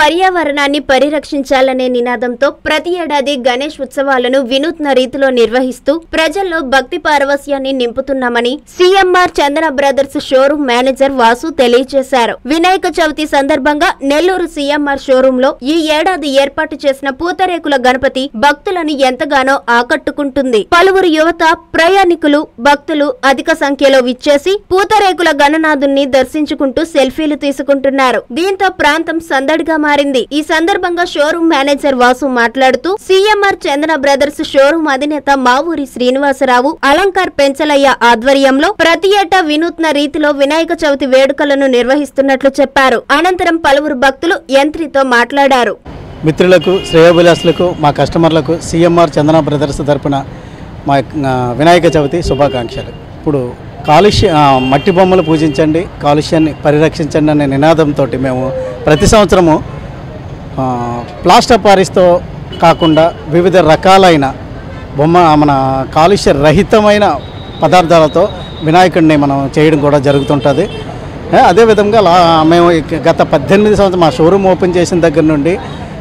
పర్యావరణాన్ని పరిరక్షించాలనే నినాదంతో ప్రతి ఏడాది గణేష్ ఉత్సవాలను వినూత్న రీతిలో నిర్వహిస్తూ ప్రజల్లో భక్తి పారవస్యాన్ని నింపుతున్నామని CMR Chandana brothers showroom manager Vasu తెలియజేశారు. వినాయక చవితి సందర్భంగా నెల్లూరు సిఎంఆర్ షోరూమ్ లో ఈ ఏడాది ఏర్పాటు చేసిన పూతరేకుల గణపతి భక్తులను ఎంతగానో ఆకట్టుకుంటుంది. పలువురు యువత, ప్రయాణికులు, భక్తులు అధిక సంఖ్యలో విచ్చేసి పూతరేకుల గణనాథుణ్ణి దర్శించుకుంటూ సెల్ఫీలు తీసుకుంటున్నారు. దీంతో ప్రాంతం సందడిగా మారింది. ఈ సందర్భంగా షోరూమ్ మేనేజర్ వాసు మాట్లాడుతూ సిఎంఆర్ చందన బ్రదర్స్ షోరూమ్ అధినేత మావూరి శ్రీనివాసరావు, అలంకార్ పెంచలయ్య ఆధ్వర్యంలో ప్రతి ఏటా వినూత్న రీతిలో వినాయక చవితి వేడుకలను నిర్వహిస్తున్నట్లు చెప్పారు. అనంతరం పలువురు భక్తులు యంత్రితో మాట్లాడారు. మిత్రులకు, శ్రేయోభిలాషులకు, మా కస్టమర్లకు సిఎంఆర్ చందన బ్రదర్స్ తరపున మా వినాయక చవితి శుభాకాంక్షలు. ఇప్పుడు మట్టి బొమ్మలు పూజించండి, కాలుష్యాన్ని పరిరక్షించండి అనే నినాదంతో మేము ప్రతి సంవత్సరము ప్లాస్టర్ పారిస్తో కాకుండా వివిధ రకాలైన మన కాలుష్య రహితమైన పదార్థాలతో వినాయకుడిని మనం చేయడం కూడా జరుగుతుంటుంది. అదేవిధంగా మేము గత 18 సంవత్సరం మా షోరూమ్ ఓపెన్ చేసిన దగ్గర నుండి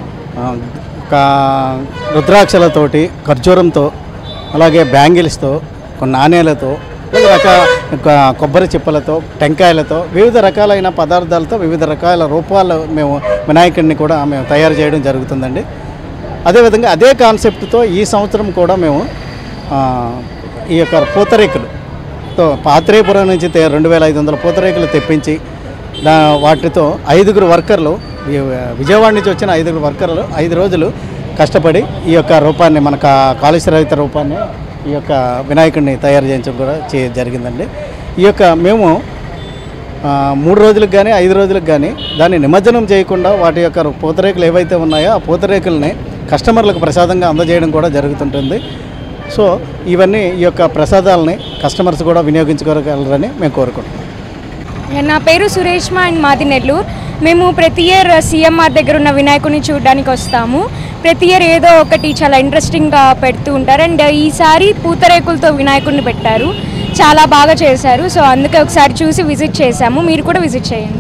రుద్రాక్షలతోటి, ఖర్జూరంతో, అలాగే బ్యాంగిల్స్తో, కొన్ని నాణేలతో, కొబ్బరి చిప్పలతో, టెంకాయలతో, వివిధ రకాలైన పదార్థాలతో వివిధ రకాల రూపాలు మేము వినాయకుడిని కూడా మేము తయారు చేయడం జరుగుతుందండి. అదేవిధంగా అదే కాన్సెప్ట్తో ఈ సంవత్సరం కూడా మేము ఈ యొక్క పూతరేకులతో పాత్రేపురం నుంచి 2500 పూతరేకులు తెప్పించి వాటితో 5 వర్కర్లు, విజయవాడ నుంచి వచ్చిన 5 వర్కర్లు 5 రోజులు కష్టపడి ఈ యొక్క రూపాన్ని, మన కాలుష్యరహిత రూపాన్ని, ఈ యొక్క వినాయకుడిని తయారు చేయించడం కూడా జరిగిందండి. ఈ యొక్క మేము 3 రోజులకు కానీ 5 రోజులకు కానీ దాన్ని నిమజ్జనం చేయకుండా వాటి యొక్క పూతరేకులు ఏవైతే ఉన్నాయో ఆ పూతరేకుల్ని కస్టమర్లకు ప్రసాదంగా అందజేయడం కూడా జరుగుతుంటుంది. సో ఇవన్నీ ఈ యొక్క ప్రసాదాలని కస్టమర్స్ కూడా వినియోగించుకోగలరని మేము కోరుకుంటున్నాం. నా పేరు సురేష్మా అండ్ మాది నెల్లూరు. మేము ప్రతి ఇయర్ సిఎంఆర్ దగ్గర ఉన్న వినాయకుడిని చూడడానికి వస్తాము. ప్రతి ఇయర్ ఏదో ఒకటి చాలా ఇంట్రెస్టింగ్గా పెడుతూ ఉంటారు. అండ్ ఈసారి పూతరేకులతో వినాయకుడిని పెట్టారు, చాలా బాగా చేశారు. సో అందుకే ఒకసారి చూసి విజిట్ చేశాము. మీరు కూడా విజిట్ చేయండి.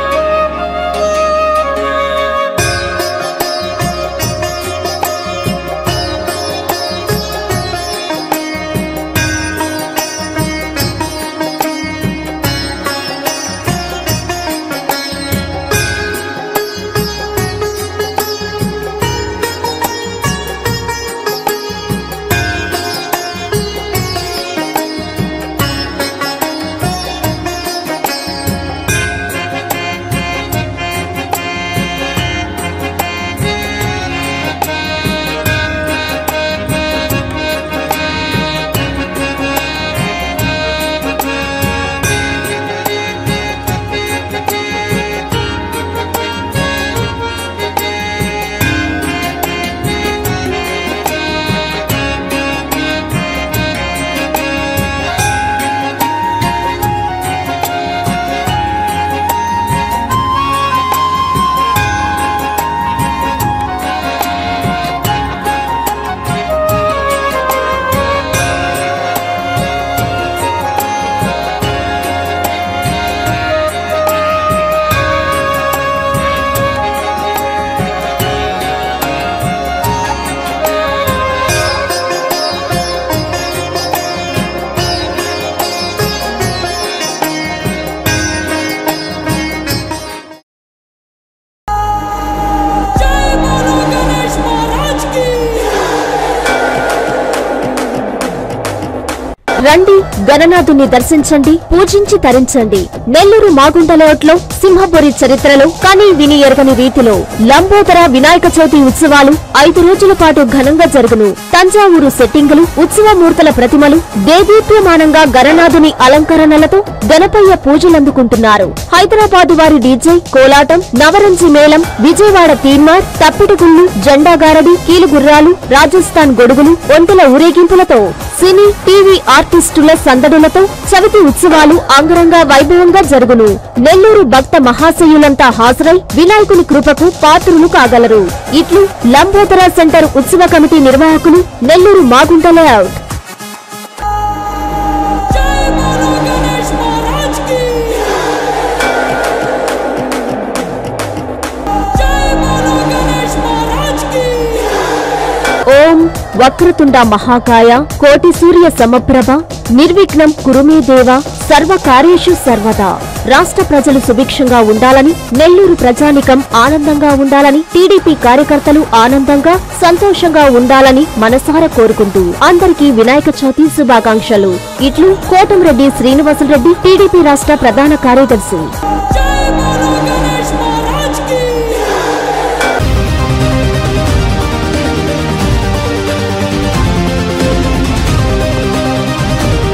రండి, గణనాథుని దర్శించండి, పూజించి తరించండి. నెల్లూరు మాగుంట లేఅవుట్లో సింహపురి చరిత్రలో కానీ విని ఎరగని రీతిలో లంబోదర వినాయక చవితి ఉత్సవాలు 5 రోజుల పాటు ఘనంగా జరుగును. తంజావూరు సెట్టింగులు, ఉత్సవమూర్తుల ప్రతిమలు, దేదీప్యమానంగా గణనాథుని అలంకరణలతో గణపయ్య పూజలందుకుంటున్నారు. హైదరాబాద్ వారి డీజే, కోలాటం, నవరంజి మేళం, విజయవాడ తీన్మార్, తప్పిటిగుళ్లు, జెండాగారడి, కీలుగుర్రాలు, రాజస్థాన్ గొడుగులు, ఒంటెల ఊరేగింపులతో సినీ, టీవీ ఆర్టిస్టుల సందడులతో చవితి ఉత్సవాలు అంగరంగ వైభవంగా జరుగును. నెల్లూరు భక్త మహాశయులంతా హాజరై వినాయకుని కృపకు పాత్రులు కాగలరు. ఇట్లు లంబోదర సెంటర్ ఉత్సవ కమిటీ నిర్వాహకులు, నెల్లూరు మాగుంట లేఅవుట్. జై వక్రతుండ మహాకాయ కోటి సూర్య సమప్రభ నిర్విఘ్నం కురుమే దేవ సర్వకార్యేషు సర్వదా. రాష్ట్ర ప్రజలు సుభిక్షంగా ఉండాలని, నెల్లూరు ప్రజానికం ఆనందంగా ఉండాలని, టీడీపీ కార్యకర్తలు ఆనందంగా సంతోషంగా ఉండాలని మనసారా కోరుకుంటూ అందరికీ వినాయక చవితి శుభాకాంక్షలు. ఇట్లు కోటంరెడ్డి శ్రీనివాసులరెడ్డి, టీడీపీ రాష్ట్ర ప్రధాన కార్యదర్శి.